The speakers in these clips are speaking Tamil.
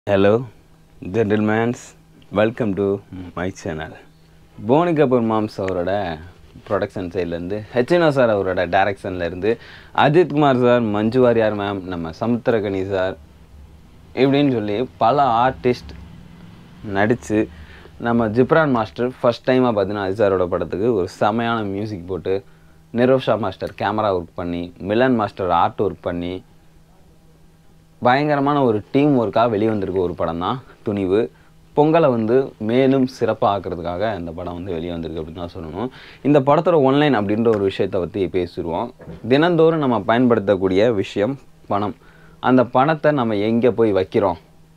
Hello, gentlemen. Welcome to my channel. Boni Kapoor Moms அவரோட ப்ரொடக்ஷன் சைட்லேருந்து ஹெச்என்ஓ சார் அவரோட டைரக்ஷன்லேருந்து அஜித் குமார் சார், மஞ்சு வாரியார் மேம், நம்ம சமுத்திரகனி சார் இப்படின்னு சொல்லி பல ஆர்டிஸ்ட் நடித்து நம்ம ஜிப்ரான் மாஸ்டர் ஃபஸ்ட் டைமாக பார்த்தீங்கன்னா அஜித் சாரோட படத்துக்கு ஒரு செமையான மியூசிக் போட்டு, நிரோஷா மாஸ்டர் கேமரா ஒர்க் பண்ணி, மிலன் மாஸ்டர் ஆர்ட் ஒர்க் பண்ணி பயங்கரமான ஒரு டீம் ஒர்க்காக வெளிவந்திருக்க ஒரு படம் தான் துணிவு. பொங்கலை மேலும் சிறப்பாக ஆக்கிறதுக்காக இந்த படம் வெளியே வந்திருக்கு அப்படின்னு தான் சொல்லணும். இந்த படத்தோட ஒன்லைன் அப்படின்ற ஒரு விஷயத்தை பற்றி பேசிடுவோம். தினந்தோறும் நம்ம பயன்படுத்தக்கூடிய விஷயம் பணம். அந்த பணத்தை நம்ம எங்கே போய் வைக்கிறோம்,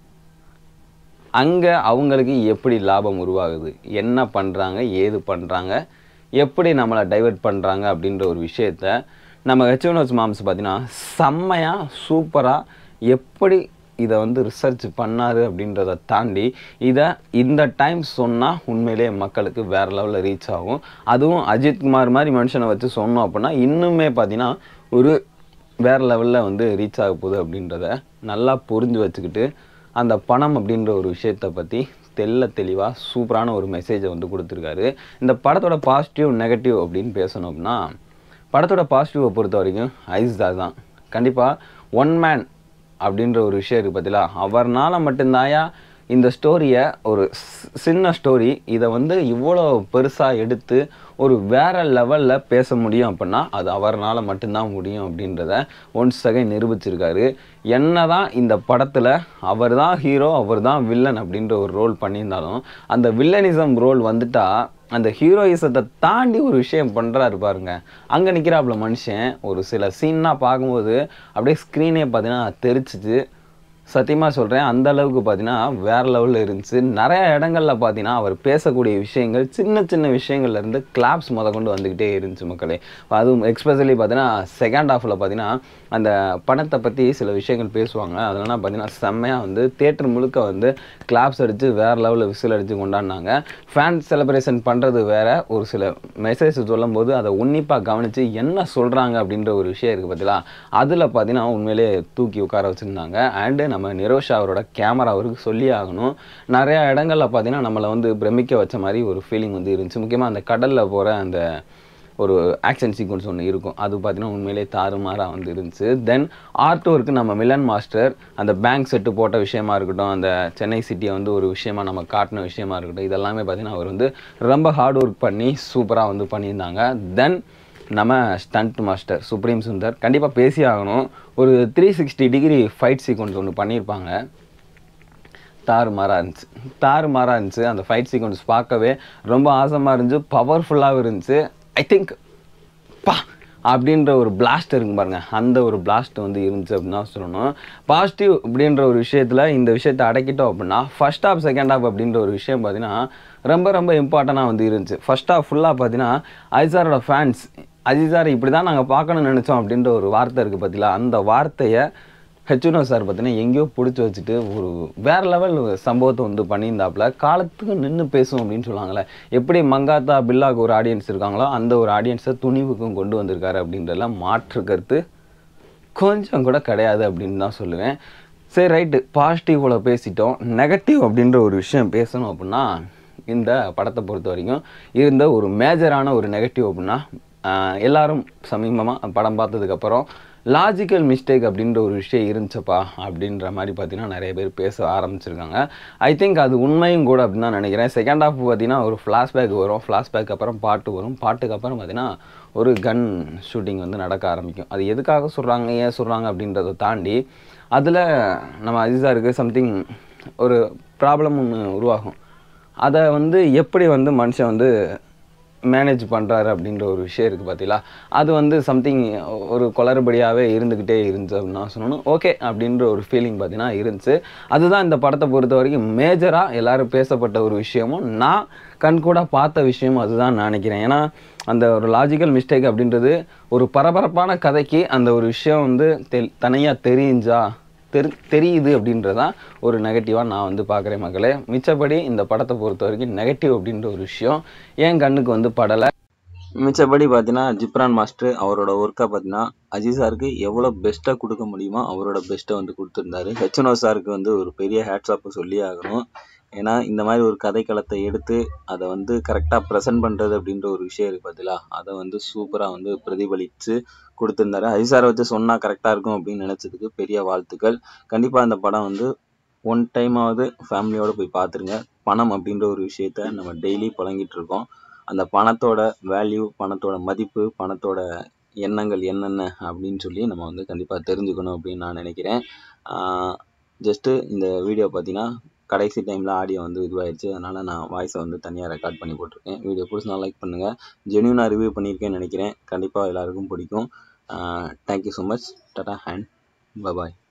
அங்கே அவங்களுக்கு எப்படி லாபம் உருவாகுது, என்ன பண்ணுறாங்க, ஏது பண்ணுறாங்க, எப்படி நம்மளை டைவெர்ட் பண்ணுறாங்க அப்படின்ற ஒரு விஷயத்த நம்ம ஹெச்என்ஓ மாம்ஸ் பார்த்தீங்கன்னா செம்மையாக சூப்பராக எப்படி இதை ரிசர்ச் பண்ணார் அப்படின்றத தாண்டி இதை இந்த டைம் சொன்னால் உண்மையிலே மக்களுக்கு வேறு லெவலில் ரீச் ஆகும். அதுவும் அஜித் குமார் மாதிரி மனுஷனை வச்சு சொன்னோம் அப்படின்னா இன்னுமே பார்த்தீங்கன்னா ஒரு வேறு லெவலில் ரீச் ஆக போகுது அப்படின்றத நல்லா புரிஞ்சு வச்சுக்கிட்டு அந்த பணம் அப்படின்ற ஒரு விஷயத்தை பற்றி தெளிவாக சூப்பரான ஒரு மெசேஜை கொடுத்துருக்காரு. இந்த படத்தோட பாசிட்டிவ் நெகட்டிவ் அப்படின்னு பேசணும் அப்படின்னா, படத்தோட பாசிட்டிவை பொறுத்த வரைக்கும் ஐஸ்தார் தான். கண்டிப்பாக ஒன் மேன் அப்படின்ற ஒரு விஷயம் இருக்குது பார்த்தீங்களா, அவர்னால் மட்டும்தாயா இந்த ஸ்டோரியை ஒரு சின்ன ஸ்டோரி இதை இவ்வளோ பெருசாக எடுத்து ஒரு வேறு லெவலில் பேச முடியும் அப்படின்னா அது அவர்னால் மட்டும்தான் முடியும் அப்படின்றத ஒன்ஸ் அகைன் நிரூபிச்சிருக்காரு. என்ன தான் இந்த படத்தில் அவர் தான் ஹீரோ, அவர் தான் வில்லன் அப்படின்ற ஒரு ரோல் பண்ணியிருந்தாலும் அந்த வில்லனிசம் ரோல் அந்த ஹீரோயிசத்தை தாண்டி ஒரு விஷயம் பண்ணுறாரு பாருங்க. அங்கே நிற்கிறாப்புல மனுஷன் ஒரு சில சீன்னாக பார்க்கும்போது அப்படியே ஸ்க்ரீனே பார்த்தீங்கன்னா தெரிச்சிச்சு. சத்தியமாக சொல்கிறேன், அந்த அளவுக்கு பார்த்தீங்கன்னா வேறு லெவலில் இருந்துச்சு. நிறைய இடங்களில் பார்த்தீங்கன்னா அவர் பேசக்கூடிய விஷயங்கள் சின்ன சின்ன விஷயங்கள்லேருந்து கிளாப்ஸ் கொண்டு வந்துக்கிட்டே இருந்துச்சு மக்களே. அதுவும் எக்ஸ்பெஷலி பார்த்தீங்கன்னா செகண்ட் ஹாஃபில் பார்த்தீங்கன்னா அந்த பணத்தை பற்றி சில விஷயங்கள் பேசுவாங்க. அதெல்லாம் பார்த்தீங்கன்னா செம்மையாக தேட்டர் முழுக்க கிளாப்ஸ் அடித்து வேறு லெவலில் விசில் அடித்து கொண்டாடினாங்க. ஃபேன் செலிப்ரேஷன் பண்ணுறது வேறு, ஒரு சில மெசேஜ் சொல்லும்போது அதை உன்னிப்பாக கவனித்து என்ன சொல்கிறாங்க அப்படின்ற ஒரு விஷயம் இருக்குது பார்த்தீங்களா, அதில் பார்த்தீங்கன்னா உண்மையிலே தூக்கி உட்கார வச்சுருந்தாங்க. அண்டு நம்ம நிரோஷா அவரோட கேமரா அவருக்கு சொல்லி ஆகணும். நிறையா இடங்களில் பார்த்தீங்கன்னா நம்மளை பிரமிக்க வச்ச மாதிரி ஒரு ஃபீலிங் இருந்துச்சு. முக்கியமாக அந்த கடலில் போகிற அந்த ஒரு ஆக்ஷன் சீக்வன்ஸ் ஒன்று இருக்கும், அது பார்த்தீங்கன்னா உண்மையிலே தாறுமாறாக இருந்துச்சு. தென் ஆர்ட் ஒர்க்கு நம்ம மிலன் மாஸ்டர் அந்த பேங்க் செட்டு போட்ட விஷயமா இருக்கட்டும், அந்த சென்னை சிட்டியை ஒரு விஷயமா நம்ம காட்டின விஷயமா இருக்கட்டும், இதெல்லாமே பார்த்தீங்கன்னா அவர் ரொம்ப ஹார்ட் ஒர்க் பண்ணி சூப்பராக பண்ணியிருந்தாங்க. தென் நம்ம ஸ்டண்ட் மாஸ்டர் சுப்ரீம் சுந்தர் கண்டிப்பாக பேசி ஆகணும். ஒரு 360 டிகிரி ஃபைட் சீக்வன்ஸ் ஒன்று பண்ணியிருப்பாங்க, தாறுமாறாக இருந்துச்சு. அந்த ஃபைட் சீக்வன்ஸ் பார்க்கவே ரொம்ப ஆசமாக இருந்துச்சு, பவர்ஃபுல்லாகவும் இருந்துச்சு. ஐ திங்க் பா அப்படின்ற ஒரு பிளாஸ்ட் இருக்கும் பாருங்க, அந்த ஒரு பிளாஸ்ட் இருந்துச்சு அப்படின்னு தான் சொல்லணும். பாசிட்டிவ் அப்படின்ற ஒரு விஷயத்தில் இந்த விஷயத்தை அடக்கிட்டோம் அப்படின்னா ஃபர்ஸ்ட் ஹாஃப் செகண்ட் ஹாஃப் அப்படின்ற ஒரு விஷயம் பார்த்தீங்கன்னா ரொம்ப இம்பார்ட்டண்ட்டாக இருந்துச்சு. ஃபர்ஸ்ட் ஹாஃப் ஃபுல்லாக பார்த்தீங்கன்னா அஜித் சாரோட ஃபேன்ஸ் அஜித் சார் இப்படி தான் நாங்கள் பார்க்கணும்னு நினச்சோம் அப்படின்ற ஒரு வார்த்தை இருக்குது பார்த்தீங்களா, அந்த வார்த்தையை ஹெச்என்ஓ சார் பார்த்தீங்கன்னா எங்கேயோ பிடிச்சி வச்சுட்டு ஒரு வேறு லெவல் சம்பவத்தை பண்ணியிருந்தாப்புல. காலத்துக்கு நின்று பேசும் அப்படின்னு சொல்லுவாங்களே, எப்படி மங்காத்தா பில்லாவுக்கு ஒரு ஆடியன்ஸ் இருக்காங்களோ அந்த ஒரு ஆடியன்ஸை துணிவுக்கும் கொண்டு வந்திருக்காரு அப்படின்றலாம் மாற்று கருத்து கொஞ்சம் கூட கிடையாது அப்படின்னு தான் சொல்லுவேன். சரி, ரைட்டு, பாசிட்டிவோட பேசிட்டோம். நெகட்டிவ் அப்படின்ற ஒரு விஷயம் பேசணும் அப்படின்னா இந்த படத்தை பொறுத்த வரைக்கும் இருந்த ஒரு மேஜரான ஒரு நெகட்டிவ் அப்படின்னா, எல்லாரும் சமீபமாக படம் பார்த்ததுக்கப்புறம் லாஜிக்கல் மிஸ்டேக் அப்படின்ற ஒரு விஷயம் இருந்துச்சப்பா அப்படின்ற மாதிரி பார்த்தீங்கன்னா நிறைய பேர் பேச ஆரம்பிச்சிருக்காங்க. ஐ திங்க் அது உண்மையும் கூட அப்படின்னு தான் நினைக்கிறேன். செகண்ட் ஹாஃப் பார்த்தீங்கன்னா ஒரு ஃப்ளாஷ்பேக் வரும், ஃப்ளாஷ்பேக் அப்புறம் பாட்டு வரும், பாட்டுக்கு அப்புறம் பார்த்தீங்கன்னா ஒரு கன் ஷூட்டிங் நடக்க ஆரம்பிக்கும். அது எதுக்காக சொல்கிறாங்க, ஏன் சொல்கிறாங்க அப்படின்றத தாண்டி அதில் நம்ம அஜித் சாருக்கு சம்திங் ஒரு ப்ராப்ளம் ஒன்று உருவாகும். அதை எப்படி மனுஷன் மேனேஜ் பண்ணுறாரு அப்படின்ற ஒரு விஷயம் இருக்குது பார்த்தீங்களா, அது சம்திங் ஒரு குளறுபடியாகவே இருந்துக்கிட்டே இருந்துச்சு அப்படின்னு நான் சொல்லணும். ஓகே அப்படின்ற ஒரு ஃபீலிங் பார்த்தீங்கன்னா இருந்துச்சு. அதுதான் இந்த படத்தை பொறுத்த வரைக்கும் மேஜராக எல்லோரும் பேசப்பட்ட ஒரு விஷயமும் நான் கண்கூட பார்த்த விஷயமும் அதுதான் நான் நினைக்கிறேன். ஏன்னா அந்த ஒரு லாஜிக்கல் மிஸ்டேக் அப்படின்றது ஒரு பரபரப்பான கதைக்கு அந்த ஒரு விஷயம் தனியாக தெரியுது அப்படின்றதான் ஒரு நெகட்டிவாக நான் பார்க்குறேன் மக்களே. மிச்சப்படி இந்த படத்தை பொறுத்த வரைக்கும் நெகட்டிவ் அப்படின்ற ஒரு விஷயம் என் கண்ணுக்கு படலை. மிச்சபடி பார்த்தீங்கன்னா, ஜிப்ரான் மாஸ்டர் அவரோட ஒர்க்கை பார்த்தீங்கன்னா, அஜித் சாருக்கு எவ்வளோ பெஸ்ட்டாக கொடுக்க முடியுமோ அவரோட பெஸ்ட்டை வந்து கொடுத்துருந்தாரு. ஹெச்என்ஓ சாருக்கு வந்து ஒரு பெரிய ஹேட்ஸ் ஆஃப் சொல்லியே ஆகணும். ஏன்னா, இந்த மாதிரி ஒரு கதைக்களத்தை எடுத்து அதை வந்து கரெக்டாக ப்ரெசென்ட் பண்ணுறது அப்படின்ற ஒரு விஷயம் இருக்குது பார்த்தீங்களா, அதை வந்து சூப்பராக வந்து பிரதிபலித்து கொடுத்துருந்தாரு. அஜித் சாரை வச்சு சொன்னால் கரெக்டாக இருக்கும் அப்படின்னு நினச்சதுக்கு பெரிய வாழ்த்துக்கள். கண்டிப்பாக அந்த படம் வந்து ஒன் டைமாவது ஃபேமிலியோடு போய் பார்த்துருங்க. பணம் அப்படின்ற ஒரு விஷயத்த நம்ம டெய்லி புழங்கிட்டு இருக்கோம். அந்த பணத்தோட வேல்யூ, பணத்தோட மதிப்பு, பணத்தோட எண்ணங்கள் என்னென்ன அப்படின்னு சொல்லி நம்ம வந்து கண்டிப்பாக தெரிஞ்சுக்கணும் அப்படின்னு நான் நினைக்கிறேன். ஜஸ்ட்டு இந்த வீடியோ பார்த்தீங்கன்னா கடைசி டைமில் ஆடியோ வந்து இதுவாகிடுச்சு. அதனால் நான் வாய்ஸை வந்து தனியாக ரெக்கார்ட் பண்ணி போட்டிருக்கேன். வீடியோ பிடிச்சினா லைக் பண்ணுங்கள். ஜென்யூனாக ரிவ்யூ பண்ணியிருக்கேன்னு நினைக்கிறேன். கண்டிப்பாக எல்லாருக்கும் பிடிக்கும். Thank you so much. Tata and bye bye.